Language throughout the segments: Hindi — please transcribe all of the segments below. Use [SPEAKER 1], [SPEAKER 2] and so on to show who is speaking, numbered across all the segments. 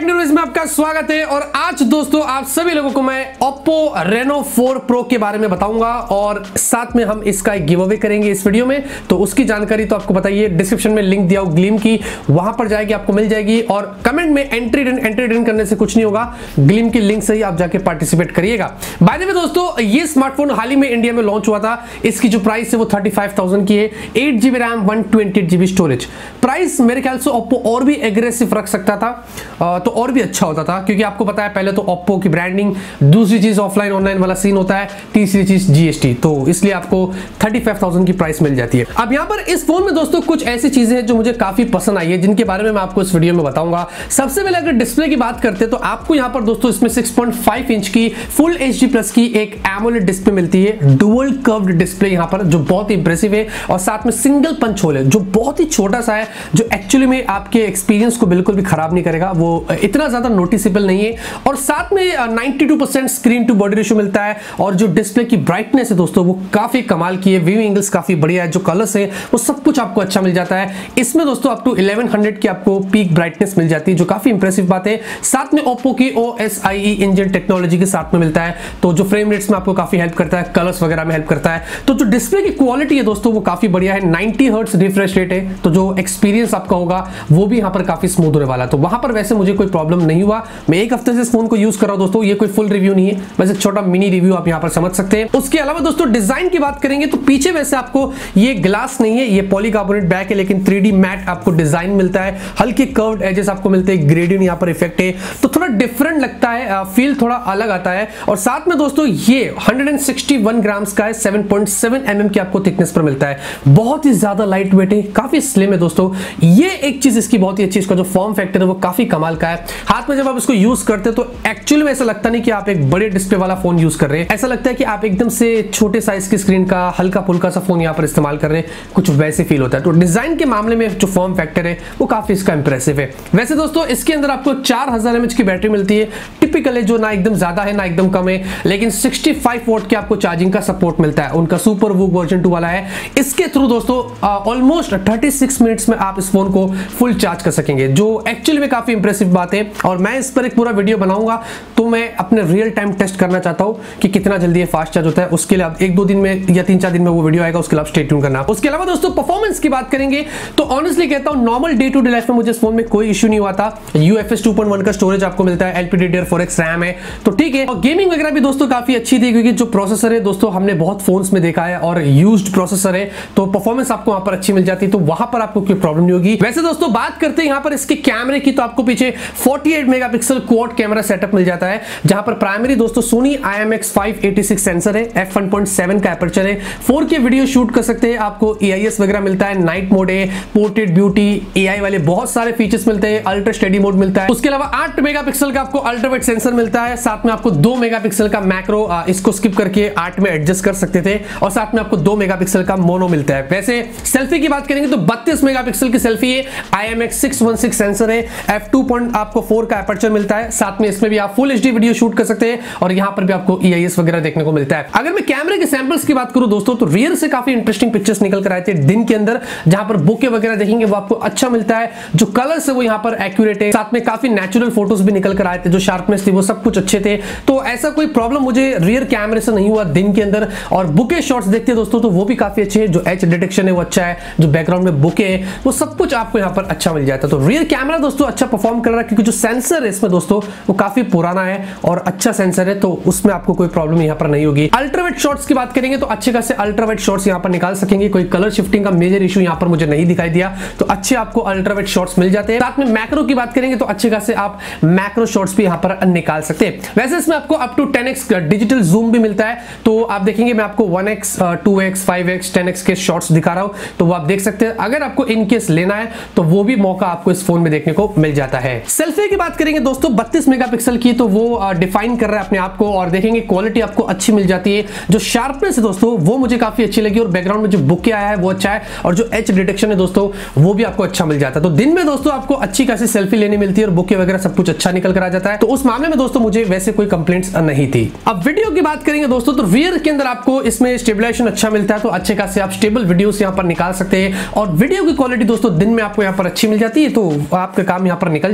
[SPEAKER 1] टेक्नोरेविव्यू में आपका स्वागत है। और आज दोस्तों आप सभी लोगों को मैं OPPO Reno 4 Pro के बारे में बताऊंगा और साथ में हम इसका एक गिव अवे करेंगे इस वीडियो में। तो उसकी जानकारी तो आपको बताइए, डिस्क्रिप्शन में लिंक दिया हो ग्लिम की, वहां पर जाएगी आपको मिल जाएगी। और कमेंट में एंट्री डन करने से कुछ नहीं होगा, ग्लिम की लिंक से ही आप जाके पार्टिसिपेट करिएगा। बाय द वे दोस्तों, ये स्मार्टफोन हाल ही में इंडिया में लॉन्च हुआ था। इसकी जो प्राइस है वो 35,000 की है, 8GB RAM 128GB storage. Price मेरे ख्याल से OPPO और भी एग्रेसिव रख सकता था तो और भी अच्छा होता था, क्योंकि आपको पता है पहले तो OPPO की ब्रांडिंग, दूसरी चीज ऑफलाइन ऑनलाइन वाला सीन होता है, तीसरी चीज GST, तो इसलिए आपको 35,000 की प्राइस मिल जाती है। अब यहाँ पर इस फोन में दोस्तों कुछ ऐसी चीजें हैं जो मुझे काफी पसंद आई है, जिनके बारे में मैं आपको इस वीडियो में बताऊंगा। सबसे पहले अगर डिस्प्ले की बात करते हैं तो आपको यहाँ पर दोस्तों इसमें 6.5 इंच की फुल HD प्लस की एक एमोलेड डिस्प्ले मिलती है, डुअल कर्व्ड डिस्प्ले यहाँ पर, जो बहुत ही इंप्रेसिव है। और साथ में सिंगल पंच होल है जो बहुत ही छोटा सा है, जो एक्चुअली में आपके एक्सपीरियंस को बिल्कुल भी खराब नहीं करेगा, वो इतना ज्यादा नोटिसेबल नहीं है। और साथ में 92% स्क्रीन टू बॉडी रेशियो मिलता है। और जो डिस्प्ले की ब्राइटनेस है दोस्तों वो काफी कमाल की है, व्यू एंगल्स काफी बढ़िया है, जो कलर्स है वो सब कुछ आपको अच्छा मिल जाता है। इसमें दोस्तों अप टू 1100 की आपको पीक ब्राइटनेस मिल जाती है, जो काफी इंप्रेसिव बात है। साथ में OPPO की OSIE इंजन टेक्नोलॉजी के साथ में मिलता है, तो जो फ्रेम रेट्स में आपको काफी हेल्प करता है, कलर्स वगैरह में हेल्प करता है। तो जो डिस्प्ले की क्वालिटी है दोस्तों वो काफी बढ़िया है, 90 हर्ट्ज रिफ्रेश रेट है, तो जो एक्सपीरियंस आपका होगा वो भी यहाँ पर काफी स्मूथ होने वाला है। तो वहां पर वैसे मुझे कोई प्रॉब्लम नहीं हुआ। मैं एक हफ्ते से इस फोन को यूज कर रहा हूं दोस्तों, ये कोई फुल रिव्यू नहीं है, बस एक छोटा मिनी रिव्यू आप यहां पर समझ सकते हैं। उसके अलावा दोस्तों डिजाइन की बात करेंगे तो पीछे वैसे आपको ये ग्लास नहीं है, ये पॉलीकार्बोनेट बैक है, लेकिन 3D मैट आपको डिजाइन मिलता है, हल्के कर्व्ड एजेस आपको मिलते हैं, ग्रेडियंट यहां पर इफेक्ट है, तो थोड़ा डिफरेंट लगता है, फील थोड़ा अलग आता है। और साथ में दोस्तों ये 161 ग्राम्स का है, 7.7 mm की आपको थिकनेस पर मिलता है, बहुत ही ज्यादा लाइट वेट है, काफी स्लिम है दोस्तों। ये एक चीज इसकी बहुत ही अच्छी, इसका जो फॉर्म फैक्टर है वो काफी कमाल का है। हाथ में जब आप इसको यूज करते हैं तो एक्चुअली में ऐसा लगता नहीं कि आप एक बड़े डिस्प्ले वाला फोन यूज कर रहे हैं, ऐसा लगता है कि आप एकदम से छोटे साइज की स्क्रीन का हल्का फुल्का सा फोन यहाँ पर इस्तेमाल कर रहे हैं, कुछ वैसे फील होता है। तो डिजाइन के मामले में जो फॉर्म फैक्टर है वो काफी इसका इंप्रेसिव है। वैसे दोस्तों इसके अंदर आपको 4000 mAh की बैटरी मिलती है, टिपिकल है, जो ना एकदम ज्यादा है ना एकदम कम है, लेकिन 65 वॉट की आपको चार्जिंग का सपोर्ट मिलता है, उनका सुपर वूक वर्जन 2 वाला है। इसके थ्रू दोस्तों ऑलमोस्ट 36 मिनट्स में आप इस फोन को फुल चार्ज कर सकेंगे, जो एक्चुअली में काफी इंप्रेसिव बात है। और मैं इस पर एक पूरा वीडियो बनाऊंगा, तो मैं अपने रियल टाइम टेस्ट करना चाहता हूं कि कितना जल्दी ये फास्ट चार्ज होता है। उसके लिए आप 1-2 दिन में या 3-4 दिन में वो वीडियो आएगा, उसके लिए आप स्टे ट्यून करना। उसके अलावा दोस्तों परफॉर्मेंस की बात करेंगे तो ऑनेस्टली कहता हूं normal day to day life में मुझे इस फोन में कोई इश्यू नहीं हुआ था। UFS 2.1 का स्टोरेज आपको मिलता है, LPDDR4X रैम है, तो ठीक है। और गेमिंग वगैरह भी दोस्तों काफी अच्छी थी, क्योंकि जो प्रोसेसर है दोस्तों हमने बहुत फोन्स में देखा है और यूज्ड प्रोसेसर है, तो परफॉर्मेंस आपको वहां पर अच्छी मिल जाती है, तो वहां पर आपको कोई प्रॉब्लम नहीं होगी। वैसे दोस्तों बात करते हैं यहां पर इसके कैमरे की, तो आपको पीछे 48 मेगापिक्सल क्वाड कैमरा सेटअप मिल जाता है, जहां पर प्राइमरी दोस्तों सोनी IMX586 सेंसर है, f1.7 का एपर्चर है, 4K वीडियो शूट कर सकते हैं, आपको EIS वगैरह मिलता है, नाइट मोड है, पोर्ट्रेट ब्यूटी, AI वाले बहुत सारे फीचर्स मिलते हैं, अल्ट्रा स्टेडी मोड मिलता है। उसके अलावा 8 मेगापिक्सल का आपको अल्ट्रावाइड सेंसर मिलता है, साथ में आपको 2 मेगापिक्सल का मैक्रो, इसको स्किप करके 8 में एडजस्ट कर सकते थे, और साथ में आपको 2 मेगापिक्सल का मोनो मिलता है। वैसे सेल्फी की बात करेंगे तो 32 मेगापिक्सल की सेल्फी है, IMX616 सेंसर है, f2.4 का एपर्चर मिलता है, साथ में इसमें भी आप फुल HD वीडियो शूट कर सकते हैं, और यहां पर भी आपको EIS वगैरह देखने को मिलता है। अगर मैं कैमरे के सैंपल्स की बात करूं दोस्तों, तो रियर से काफी इंटरेस्टिंग पिक्चर्स निकल कर आए थे दिन के अंदर, जहां पर बुके वगैरह देखेंगे वो आपको अच्छा मिलता है, जो कलर्स है वो यहां पर एक्यूरेट है, साथ में काफी नेचुरल फोटोज भी निकल कर आए थे, जो शार्पनेस थी वो सब कुछ अच्छे थे, तो ऐसा कोई प्रॉब्लम मुझे रियर कैमरे से नहीं हुआ दिन के अंदर। और बुके शॉट्स देखते हैं दोस्तों तो वो भी काफी अच्छे हैं, जो एच डिटेक्शन है वो अच्छा है, जो बैकग्राउंड में बुके है वो सब कुछ आपको यहाँ पर अच्छा मिल जाता है। तो रियर कैमरा दोस्तों अच्छा परफॉर्म कर रहा है, क्योंकि जो सेंसर है इसमें दोस्तों वो काफी पुराना है और अच्छा सेंसर है, तो उसमें आपको कोई प्रॉब्लम यहाँ पर नहीं होगी। अल्ट्रावाइड शॉट्स की बात करेंगे तो अच्छे खासे अल्ट्रावाइड शॉट्स यहाँ पर निकाल सकेंगे, कोई कलर शिफ्टिंग का मेजर इशू यहाँ पर मुझे नहीं दिखाई दिया, तो अच्छे आपको अल्ट्रावाइड शॉट्स मिल जाते हैं। साथ में मैक्रो की बात करेंगे तो अच्छे खासे आप मैक्रो शॉट्स भी यहाँ पर निकाल सकते हैं। वैसे इसमें आपको up to 10x digital zoom भी मिलता है, तो आप देखेंगे मैं आपको 1x 2x 5x 10x के शॉट्स दिखा रहा हूं, तो वो आप देख सकते हैं। अगर आपको इनकेस लेना है तो वो भी मौका आपको इस फोन में देखने को मिल जाता है। सेल्फी की बात करेंगे दोस्तों 32 मेगापिक्सल की, तो वो डिफाइन कर रहा है अपने आप को, और देखेंगे क्वालिटी आपको अच्छी मिल जाती है। जो शार्पनेस है दोस्तों वो मुझे काफी अच्छी लगी, और बैकग्राउंड में जो बुके आया है वो अच्छा है, और जो एच डिटेक्शन है दोस्तों वो भी आपको अच्छा मिल जाता है। तो दिन में दोस्तों आपको अच्छी खासी सेल्फी लेनी मिलती है, और बुके वगैरह सब कुछ अच्छा निकल कर आ जाता है, तो उस मामले में दोस्तों मुझे वैसे कोई कंप्लेंट्स नहीं थी। अब वीडियो की बात करेंगे दोस्तों, तो रियर के अंदर आपको इसमें स्टेबलाइजेशन अच्छा मिलता है, तो अच्छे खासे आप स्टेबल वीडियोस यहां पर निकाल सकते हैं, और वीडियो की क्वालिटी दोस्तों दिन में आपको यहां पर अच्छी मिल जाती है, तो आपका काम यहां पर निकल जाएगा।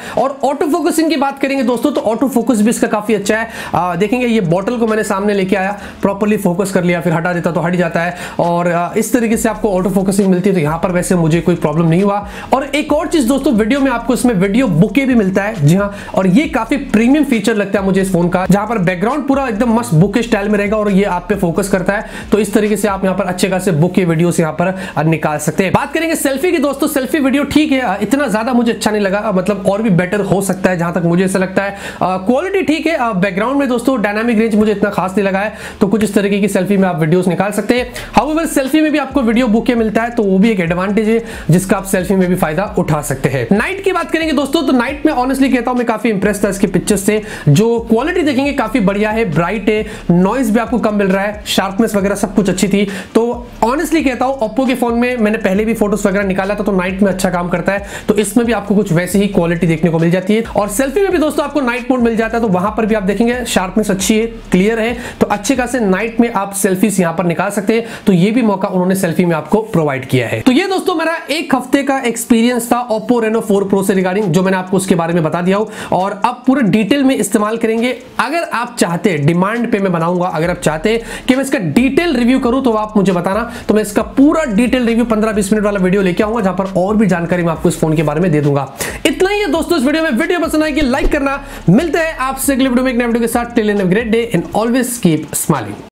[SPEAKER 1] और ऑटो फोकसिंग की बात करेंगे दोस्तों तो ऑटो फोकस भी इसका काफी अच्छा है। देखेंगे ये बॉटल को मैंने सामने लेके आया, प्रॉपर्ली फोकस कर लिया, फिर हटा देता तो हट जाता है और इस तरीके से आपको ऑटो फोकसिंग मिलती है। तो यहां पर वैसे मुझे कोई प्रॉब्लम नहीं हुआ। और एक और चीज दोस्तों, वीडियो में आपको इसमें वीडियो बुके भी मिलता है। जी हां, और ये काफी प्रीमियम फीचर लगता है मुझे इस फोन का, जहां पर बैकग्राउंड पूरा एकदम मस्त बुके स्टाइल में रहेगा और ये आप पे फोकस करता है। तो इस तरीके से आप यहां पर अच्छे खासे बुक के वीडियोस यहां पर निकाल सकते हैं। बात करेंगे सेल्फी की दोस्तों, सेल्फी वीडियो ठीक है, इतना ज्यादा मुझे अच्छा नहीं लगा, मतलब और भी बेटर हो सकता है जहां तक मुझे ऐसा लगता है। क्वालिटी ठीक है, बैकग्राउंड में दोस्तों डायनामिक रेंज मुझे इतना खास नहीं लगा है, तो कुछ इस तरीके की सेल्फी में आप वीडियोस निकाल सकते हैं। हाउएवर सेल्फी में भी आपको वीडियो बुके मिलता है, तो वो भी एक एडवांटेज है जिसका आप सेल्फी में भी फायदा उठा सकते हैं। नाइट की बात करेंगे दोस्तों, तो नाइट में ऑनेस्टली कहता हूं मैं काफी इंप्रेस था इसके पिक्चर्स से। जो क्वालिटी देखेंगे काफी बढ़िया है, ब्राइट है, नॉइज भी आपको कम मिल रहा है, शार्पनेस वगैरह सब कुछ अच्छी थी। तो ऑनेस्टली कहता हूं ओप्पो के फोन में मैंने पहले भी फोटोज वगैरह निकाला था, तो नाइट में अच्छा काम करता है, तो इसमें भी आपको कुछ वैसी ही क्वालिटी देखने को मिल जाती है। और सेल्फी में भी दोस्तों आपको नाइट मोड मिल जाता है, तो वहां पर भी आप देखेंगे शार्पनेस अच्छी है, क्लियर है, तो अच्छे खासे नाइट में आप सेल्फीज यहां पर निकाल सकते हैं। तो ये भी मौका उन्होंने सेल्फी में आपको प्रोवाइड किया है। तो ये दोस्तों मेरा एक हफ्ते का एक्सपीरियंस था ओप्पो रेनो 4 प्रो से रिगार्डिंग, जो मैंने आपको उसके बारे में बता दिया हूं। और अब पूरे डिटेल में इस्तेमाल करेंगे। अगर आप चाहते हैं, डिमांड पे मैं बनाऊंगा, अगर आप चाहते हैं कि मैं इसका डिटेल रिव्यू करूं तो आप मुझे बताना, तो मैं इसका पूरा डिटेल रिव्यू 15-20 मिनट वाला वीडियो लेके आऊंगा, जहां पर और भी जानकारी मैं आपको इस फोन के बारे में दे दूंगा। इतना ही है दोस्तों इस वीडियो में। वीडियो पसंद आएगी लाइक करना। मिलते हैं आपसे अगले वीडियो में एक नए वीडियो के साथ। Till then have a great day and always keep smiling.